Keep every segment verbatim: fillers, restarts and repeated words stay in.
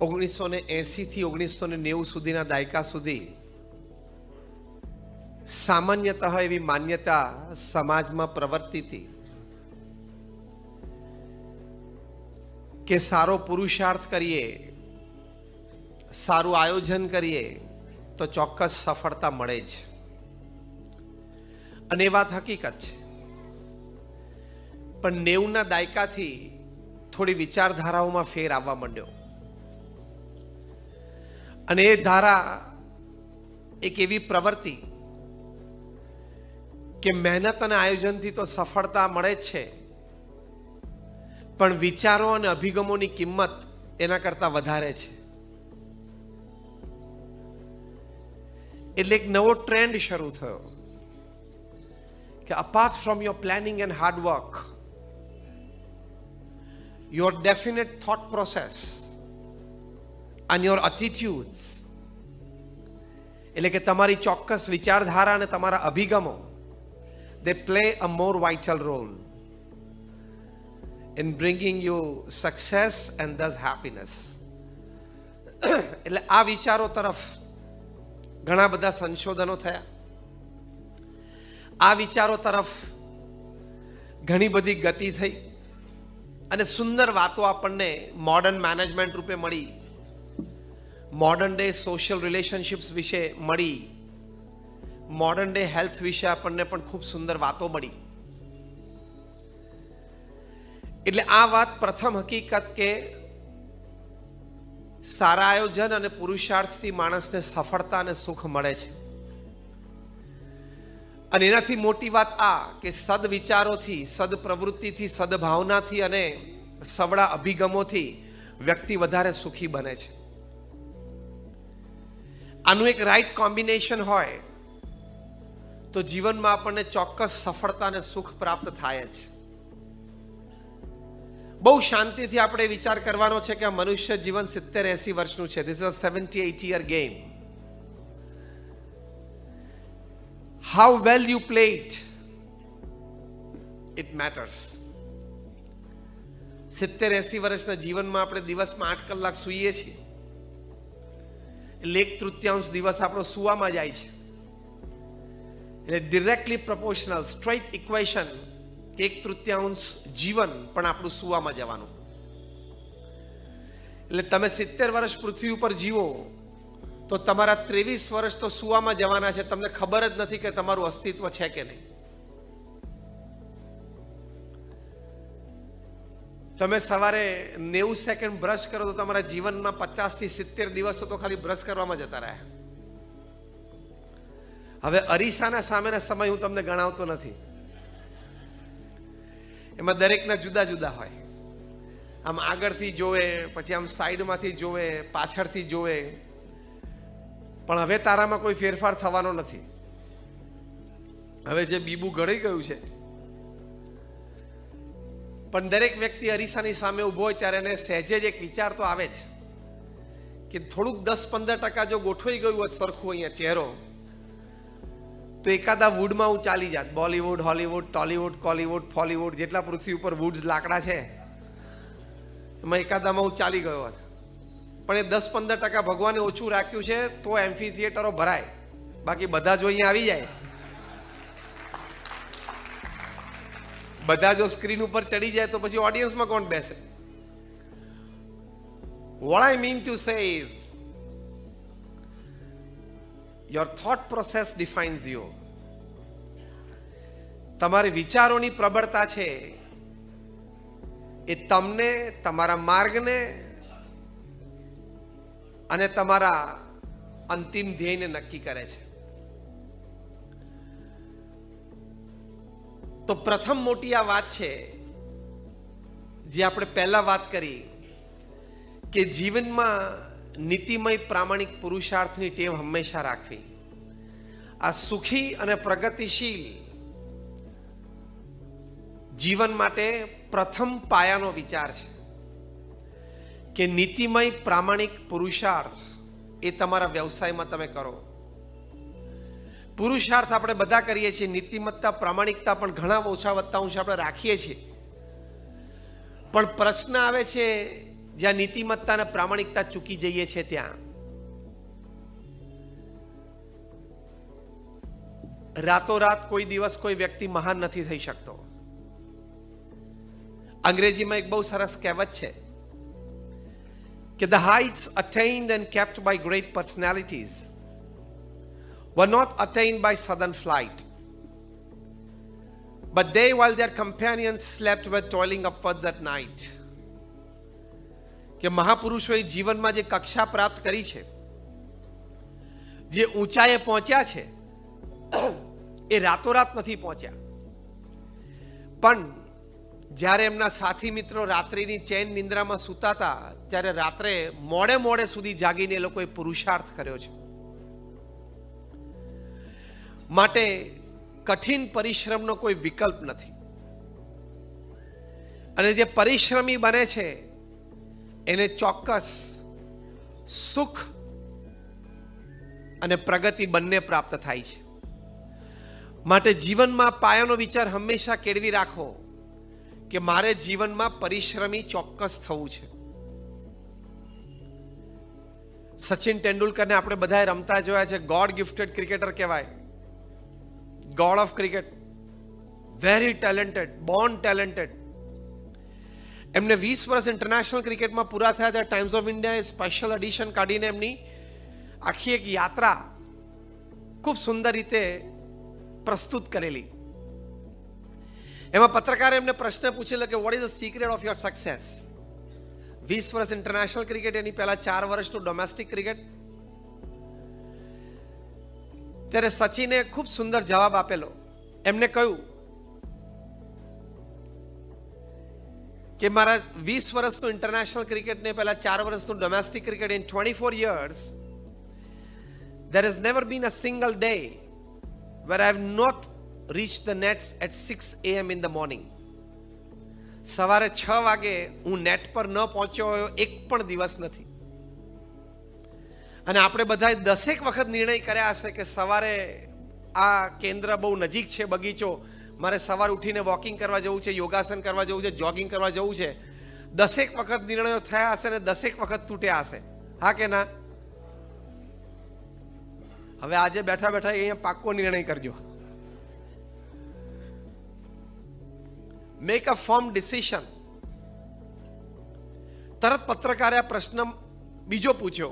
ઓગણીસો ને એસી થી ઓગણીસો ને નેવું સુધીના દાયકા સુધી સામાન્યતઃ એવી માન્યતા સમાજમાં પ્રવર્તી હતી કે સારો પુરુષાર્થ કરીએ, સારું આયોજન કરીએ તો ચોક્કસ સફળતા મળે જ. અને એ વાત હકીકત છે. પણ નેવુંના દાયકાથી થોડી વિચારધારાઓમાં ફેર આવવા માંડ્યો અને એ ધારા એક એવી પ્રવૃત્તિ કે મહેનત અને આયોજનથી તો સફળતા મળે જ છે, પણ વિચારો અને અભિગમોની કિંમત એના કરતા વધારે છે. એટલે એક નવો ટ્રેન્ડ શરૂ થયો કે apart from your planning and hard work, your definite thought process and your attitudes, એટલે કે તમારી ચોક્કસ વિચારધારા અને તમારા અભિગમો, they play a more vital role in bringing you success and thus happiness. એટલે આ વિચારો તરફ ઘણા બધા સંશોધનો થયા. આ વિચારો તરફ ઘણી બધી ગતિ થઈ અને સુંદર વાતો આપણને મોડર્ન મેનેજમેન્ટ રૂપે મળી, મોડર્ન ડે સોશિયલ રિલેશનશિપ્સ વિશે મળી, મોડર્ન ડે હેલ્થ વિશે આપણને પણ ખૂબ સુંદર વાતો મળી. એટલે આ વાત પ્રથમ હકીકત કે સારા આયોજન અને પુરુષાર્થથી માણસને સફળતા અને સુખ મળે છે. અને એનાથી મોટી વાત આ કે સદવિચારોથી, સદપ્રવૃત્તિથી, સદભાવનાથી અને સવડા અભિગમોથી વ્યક્તિ વધારે સુખી બને છે. આનું એક રાઈટ કોમ્બિનેશન હોય તો જીવનમાં આપણને ચોક્કસ સફળતા અને સુખ પ્રાપ્ત થાય જ. બહુ શાંતિથી આપણે વિચાર કરવાનો છે કે આ મનુષ્ય જીવન સિત્તેર એસી વર્ષનું છે. This is a seventy eighty year game. How well you play it, it matters. સિત્તેર એસી વર્ષના જીવનમાં આપણે દિવસમાં આઠ કલાક સૂઈએ છીએ, એટલે એક તૃતીયાંશ દિવસ આપણો સુવામાં જાય છે. એટલે ડિરેક્ટલી પ્રોપોર્શનલ સ્ટ્રેટ ઇક્વેશન કે એક તૃતીયાંશ જીવન પણ આપણું સુવામાં જવાનું. એટલે તમે સિત્તેર વર્ષ પૃથ્વી ઉપર જીવો તો તમારા ત્રેવીસ વર્ષ તો સુવામાં જવાના છે. તમને ખબર જ નથી કે તમારું અસ્તિત્વ છે કે નહીં. તમે સવારે નેવું સેકન્ડ બ્રશ કરો તો તમારા જીવનમાં પચાસ થી સિત્તેર દિવસો તો ખાલી બ્રશ કરવામાં જતા રહ્યા. હવે અરીસાના સામેના સમય હું તમને ગણાવતો નથી, એમાં દરેકના જુદા જુદા હોય. આમ આગળથી જોવે, પછી આમ સાઈડમાંથી જોવે, પાછળથી જોવે, પણ હવે તારામાં કોઈ ફેરફાર થવાનો નથી. હવે જે બીબું ગળી ગયું છે. પણ દરેક વ્યક્તિ અરીસાની સામે ઊભો હોય ત્યારે એને સહેજે જ એક વિચાર તો આવે જ કે થોડુંક દસ પંદર ટકા જો ગોઠવાઈ ગયું હોત સરખું અહીંયા ચહેરો, તો એકાદા વુડમાં હું ચાલી જાત. બોલીવુડ, હોલીવુડ, ટોલીવુડ, કોલીવુડ, ફોલીવુડ, જેટલા પૃથ્વી ઉપર વુડ્સ લાકડા છે એમાં એકાદામાં હું ચાલી ગયો હોત. પણ એ દસ પંદર ટકા ભગવાને ઓછું રાખ્યું છે તો એમ્ફી થિયેટરો ભરાય. બાકી બધા જો અહીંયા આવી જાય, બધા જો સ્ક્રીન ઉપર ચડી જાય તો પછી ઓડિયન્સમાં કોણ બેસે? What I mean to say is your thought process defines you. તમારી વિચારોની પ્રબળતા છે એ તમને, તમારા માર્ગને અને તમારા અંતિમ ધ્યેયને નક્કી કરે છે. તો પ્રથમ મોટી આ વાત છે જે આપણે પહેલા વાત કરી કે જીવનમાં નીતિમય પ્રામાણિક પુરુષાર્થની ટેવ હંમેશા રાખવી. આ સુખી અને પ્રગતિશીલ જીવન માટે પ્રથમ પાયાનો વિચાર છે કે નીતિમય પ્રામાણિક પુરુષાર્થ એ તમારા વ્યવસાયમાં તમે કરો. પુરુષાર્થ આપણે બધા કરીએ છીએ, નીતિમત્તા, પ્રામાણિકતા પણ ઘણા ઓછા વત્તા અંશ આપણે રાખીએ છીએ. પણ પ્રશ્ન આવે છે જ્યાં નીતિમત્તા અને પ્રામાણિકતા ચૂકી જઈએ છીએ ત્યાં રાતોરાત કોઈ દિવસ કોઈ વ્યક્તિ મહાન નથી થઈ શકતો. અંગ્રેજીમાં એક બહુ સરસ કહેવત છે કે the heights attained and kept by great personalities were not attained by sudden flight, but they, while their companions slept, were toiling upwards at night. કે મહાપુરુષોએ જીવનમાં જે કક્ષા પ્રાપ્ત કરી છે, જે ઊંચાઈએ પહોંચ્યા છે, એ રાતોરાત નથી પહોંચ્યા, પણ જ્યારે એમના સાથી મિત્રો રાત્રિની ચેન નિંદ્રામાં સૂતા હતા ત્યારે રાત્રે મોડે મોડે સુધી જાગીને એ લોકોએ પુરુષાર્થ કર્યો છે. માટે કઠિન પરિશ્રમનો કોઈ વિકલ્પ નથી. અને જે પરિશ્રમી બને છે એને ચોક્કસ સુખ અને પ્રગતિ બંને પ્રાપ્ત થાય છે. માટે જીવનમાં પાયાનો વિચાર હંમેશા કેળવી રાખો કે મારે જીવનમાં પરિશ્રમી ચોક્કસ થવું છે. સચિન તેંડુલકરને આપણે બધાએ રમતા જોયા છે. ગોડ ગિફ્ટેડ ક્રિકેટર કહેવાય, god of cricket, very talented, born talented. એમને વીસ વર્ષ ઇન્ટરનેશનલ ક્રિકેટમાં પૂરા થયા ત્યારે ટાઈમ્સ ઓફ ઇન્ડિયાએ સ્પેશિયલ એડિશન કાઢીને એમની આખી એક યાત્રા ખૂબ સુંદર રીતે પ્રસ્તુત કરેલી. એમાં પત્રકારે એમને પ્રશ્ન પૂછેલો કે what is the secret of your success. વીસ વર્ષ ઇન્ટરનેશનલ ક્રિકેટ, એની પહેલા ચાર વર્ષનું ડોમેસ્ટિક ક્રિકેટ. ત્યારે સચિને ખૂબ સુંદર જવાબ આપેલો. એમને કહ્યું કે મારા વીસ વર્ષનું ઇન્ટરનેશનલ ક્રિકેટ ને પહેલા ચાર વર્ષનું domestic cricket, in twenty four years there has never been a single day where I have not reached the nets at six a m in the morning. સવારે છ વાગે હું નેટ પર ન પહોંચ્યો હોય એક પણ દિવસ નથી. અને આપણે બધાએ દસેક વખત નિર્ણય કર્યા હશે કે સવારે આ કેન્દ્ર બહુ નજીક છે, બગીચો, મારે સવાર ઉઠીને વોકિંગ કરવા જવું છે, યોગાસન કરવા જવું છે, જોગિંગ કરવા જવું છે. દસેક વખત નિર્ણયો થયા હશે ને દસેક વખત તૂટ્યા હશે. હા કે ના? હવે આજે બેઠા બેઠા અહીંયા પાક્કો નિર્ણય કરજો. Make a firm decision. તરત પત્રકારે આ પ્રશ્ન બીજો પૂછ્યો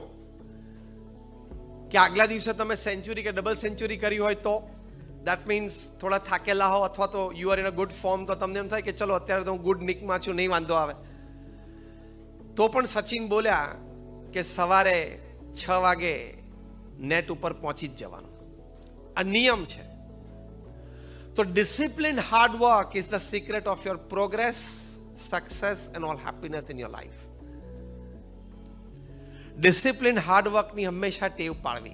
કે આગલા દિવસે તમે સેન્ચુરી કે ડબલ સેન્ચુરી કરી હોય તો દેટ મીન્સ થોડા થાકેલા હો અથવા તો you are in a good form, તો તમને એમ થાય કે ચલો અત્યારે તો હું ગુડ નિકમાં છું, નહીં વાંધો આવે. તો પણ સચિન બોલ્યા કે સવારે છ વાગે નેટ ઉપર પહોંચી જ જવાનું. આ નિયમ છે. તો discipline hard work is the secret of your progress, success and all happiness in your life. Discipline hard વર્કની હંમેશા ટેવ પાડવી.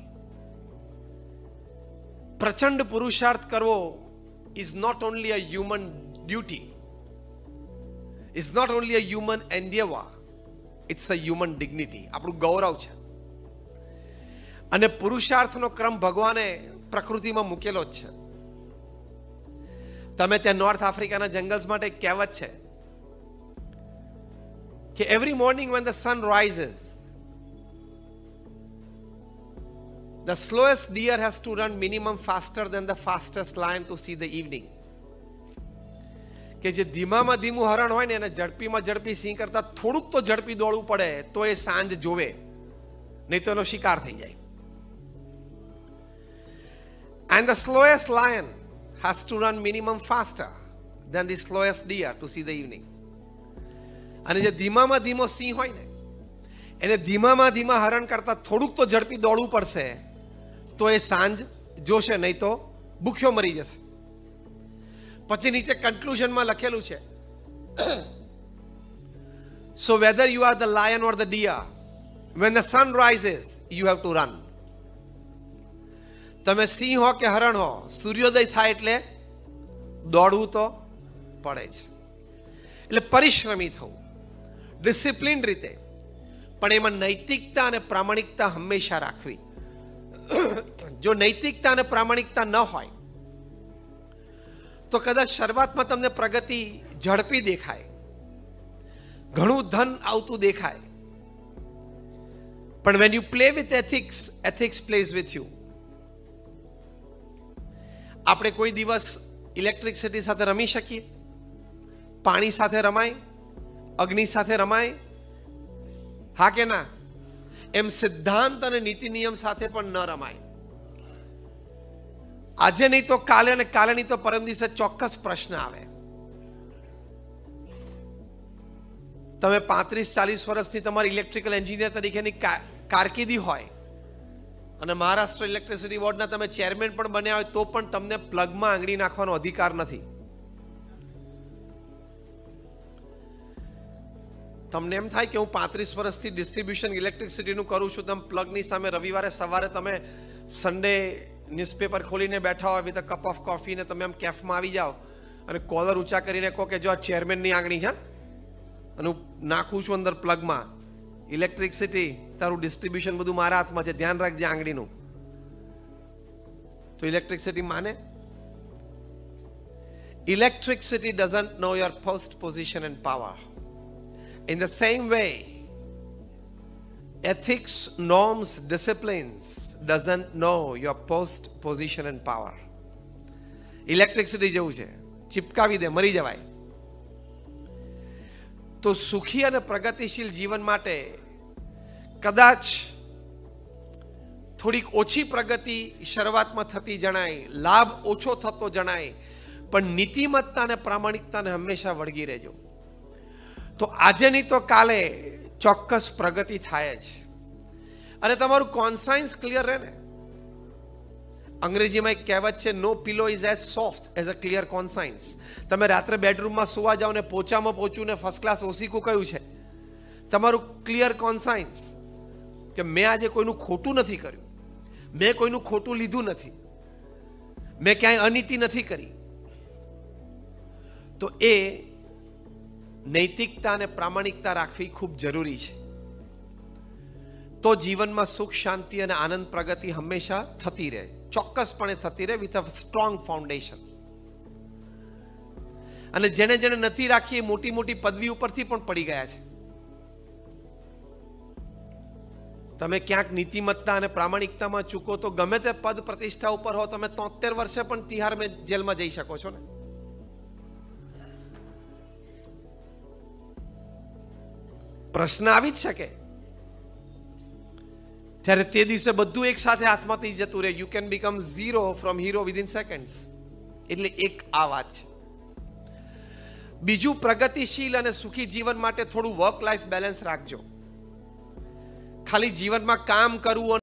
પ્રચંડ પુરુષાર્થ કરવો is not only a human duty, is not only a human endeavour, it's a human dignity. આપણું ગૌરવ છે. અને પુરુષાર્થનો ક્રમ ભગવાને પ્રકૃતિમાં મૂકેલો જ છે. તમે ત્યાં નોર્થ આફ્રિકાના જંગલ્સ માટે એક કહેવત છે કે every morning when the sun rises, the slowest deer has to run minimum faster than the fastest lion to see the evening. કે જે ધીમામાં ધીમું હરણ હોય ને એને ઝડપીમાં ઝડપી સિંહ કરતા થોડુંક તો ઝડપી દોડવું પડે તો એ સાંજ જોવે, નહીં તો એનો શિકાર થઈ જાય. And the slowest lion has to run minimum faster than the slowest deer to see the evening. અને જે ધીમામાં ધીમો સિંહ હોય ને એને ધીમામાં ધીમા હરણ કરતા થોડુંક તો ઝડપી દોડવું પડશે તો એ સાંજ જોશે, નહીં તો ભૂખ્યો મરી જશે. પછી નીચે કન્ક્લુઝનમાં લખેલું છે, so whether you are the lion or the deer, when the sun rises you have to run. તમે સિંહ હો કે હરણ હો, સૂર્યોદય થાય એટલે દોડવું તો પડે જ. એટલે પરિશ્રમી થવું, ડિસિપ્લિન રીતે, પણ એમાં નૈતિકતા અને પ્રામાણિકતા હંમેશા રાખવી. જો નૈતિકતા અને પ્રામાણિકતા ન હોય તો કદાચ શરૂઆતમાં તમને પ્રગતિ ઝડપી દેખાય, ઘણું ધન આવતું દેખાય, પણ when you play with ethics, ethics plays with you. આપણે કોઈ દિવસ ઇલેક્ટ્રિસિટી સાથે રમી શકીએ? પાણી સાથે રમાય? અગ્નિ સાથે રમાય? હા કે ના? એમ સિદ્ધાંત અને નીતિ નિયમ સાથે પણ ન રમાય. આજે નહીં તો કાલે, અને કાલે નહીં તો પરમ દિવસે ચોક્કસ પ્રશ્ન આવે. તમે પાંત્રીસ ચાલીસ વર્ષથી તમારી ઇલેક્ટ્રિકલ એન્જિનિયર તરીકેની કારકિર્દી હોય અને મહારાષ્ટ્ર ઇલેક્ટ્રિસિટી બોર્ડના તમે ચેરમેન પણ બન્યા હોય, તો પણ તમને પ્લગમાં આંગળી નાખવાનો અધિકાર નથી. તમને એમ થાય કે હું પાંત્રીસ વર્ષથી ડિસ્ટ્રીબ્યુશન ઇલેક્ટ્રિસિટીનું કરું છું, તમે પ્લગની સામે રવિવારે સવારે તમે સન્ડે ન્યૂઝપેપર ખોલીને બેઠા હોય with a cup of coffee ને તમે આમ કેફમાં આવી જાઓ અને કોલર ઊંચા કરીને કહો કે જો આ ચેરમેનની આંગળી છે અને હું નાખું છું અંદર પ્લગમાં ઇલેક્ટ્રિસિટી, તારું ડિસ્ટ્રીબ્યુશન બધું મારા હાથમાં છે, ધ્યાન રાખજે આંગળીનું, તો ઇલેક્ટ્રિસિટી માને? Electricity doesn't know your post position and power. In the same way, ethics, norms, disciplines doesn't know your post position and power. Electricity જેવું છે, ચિપકાવી દે મરી જવાય. તો સુખી અને પ્રગતિશીલ જીવન માટે કદાચ થોડીક ઓછી પ્રગતિ શરૂઆતમાં થતી જણાય, લાભ ઓછો થતો જણાય, પણ નીતિમત્તા અને પ્રામાણિકતાને હંમેશા વળગી રહેજો. તો આજે નહીં તો કાલે ચોક્કસ પ્રગતિ થાય જ. અને તમારું કોન્સાયન્સ ક્લિયર રહે ને. અંગ્રેજીમાં એક કહેવત છે, no pillow is as soft as a clear conscience. તમે રાત્રે બેડરૂમમાં સુવા જાઓ ને પોચામાં પોચું ને ફર્સ્ટ ક્લાસ ઓસીકું કયું છે? તમારું ક્લિયર કોન્સાયન્સ કે મેં આજે કોઈનું ખોટું નથી કર્યું, મેં કોઈનું ખોટું લીધું નથી, મેં ક્યાંય અનીતિ નથી કરી. તો એ નૈતિકતા અને પ્રામાણિકતા રાખવી ખૂબ જરૂરી છે. તો જીવનમાં સુખ, શાંતિ અને આનંદ, પ્રગતિ હંમેશા થતી રહે, ચોક્કસપણે થતી રહે, વિથ અ સ્ટ્રોંગ ફાઉન્ડેશન. અને જેને જેને નથી રાખી એ મોટી મોટી પદવી ઉપરથી પણ પડી ગયા છે. તમે ક્યાંક નીતિમત્તા અને પ્રામાણિકતામાં ચૂકો તો ગમે તે પદ પ્રતિષ્ઠા ઉપર હો, તમે તોતેર વર્ષે પણ તિહાર જેલમાં જઈ શકો છો ને. પ્રશ્ન આવી જ શકે. ત્યારે તે દિવસે બધું એક સાથે હાથમાંથી જતું રહે. You can become zero from hero within seconds. એટલે એક આ વાત છે. બીજું, પ્રગતિશીલ અને સુખી જીવન માટે થોડું વર્ક લાઈફ બેલેન્સ રાખજો. ખાલી જીવનમાં કામ કરવું